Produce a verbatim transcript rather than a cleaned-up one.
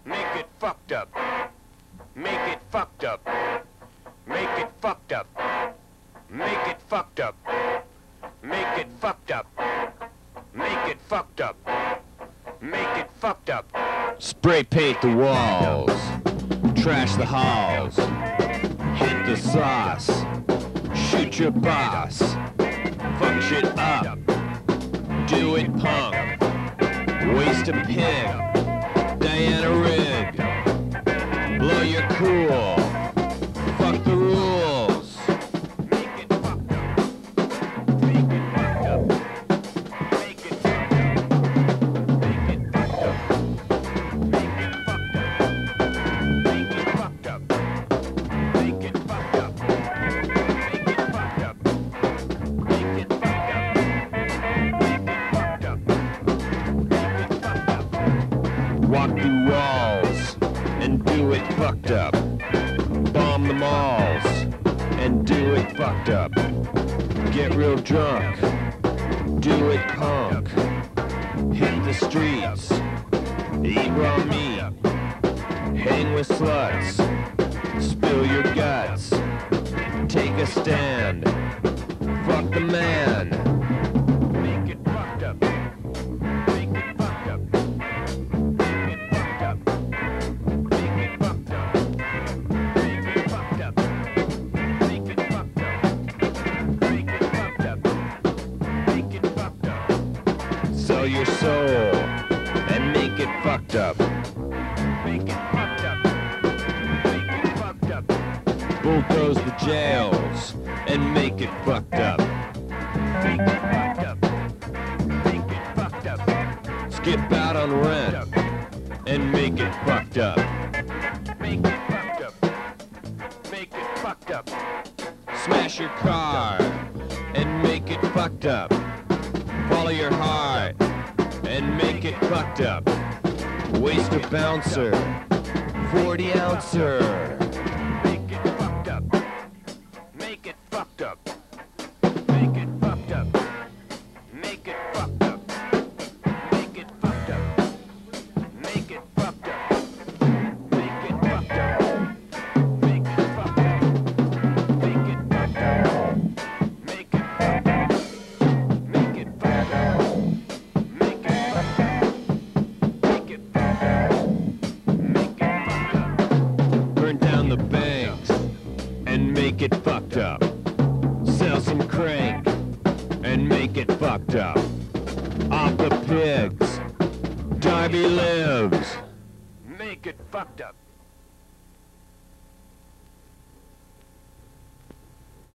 Make it fucked up. Make it fucked up. Make it fucked up. Make it fucked up. Make it fucked up. Make it fucked up. Make it fucked up. Spray paint the walls. Trash the halls. Hit the sauce. Shoot your boss. Fuck shit up. Do it punk. Waste a pig. Diana Rigg. Blow your cool. Fuck the rules. Make it fucked up. Make it fucked up. Make it fucked up. Make it fucked up. Make it fucked up. Make it fucked up. Make it fucked up. Make it fucked up. Make it fucked up. Make it fucked up. Make it fucked up. Walk through walls and do it fucked up. Bomb the malls and do it fucked up. Get real drunk, do it punk. Hit the streets, eat raw meat, hang with sluts, spill your guts. Take a stand, fuck the man. Make it fucked up. Make it fucked up. Make it fucked up. Make it fucked up. Make it fucked up. Make it fucked up. Make it fucked up. Make it fucked up. Sell your soul and make it fucked up. Make it fucked up. Make it fucked up. Bulldoze the jails and make it fucked up. Make it fucked up. Make it fucked up. Skip out on rent and make it fucked up. Make it fucked up. Make it fucked up. Smash your car and make it fucked up. Follow your heart and make it fucked up. Waste a bouncer, forty ouncer. Make it fucked up. Make it fucked up. Make it fucked up. Make it fucked up. Make it fucked up. Make it fucked up. Make it fucked up. Make it fucked up. Make it fucked up. Make it fucked up. Make it fucked up. Make it fucked up. Make it fucked up. Make it fucked up. Burn down the banks and make it fucked up. Sell some crank and make it fucked up. Off the pigs, Darby lives. Make it fucked up.